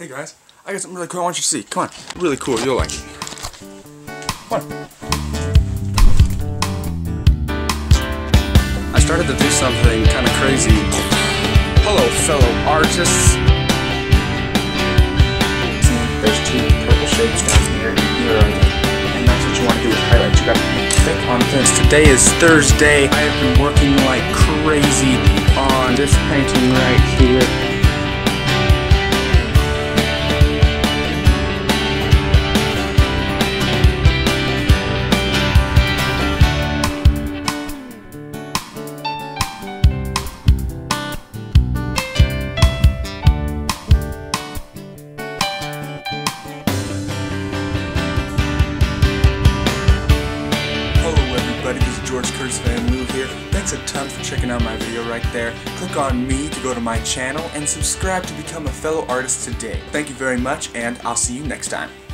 Hey guys, I got something really cool I want you to see. Come on, really cool, you'll like it. Come on. I started to do something kind of crazy. Hello, fellow artists. See, there's two purple shapes down here, and that's what you want to do with highlights. You gotta click on this. Today is Thursday. I have been working like crazy on this painting right here. This is George Curtis Van Loo here. Thanks a ton for checking out my video right there. Click on me to go to my channel and subscribe to become a fellow artist today. Thank you very much, and I'll see you next time.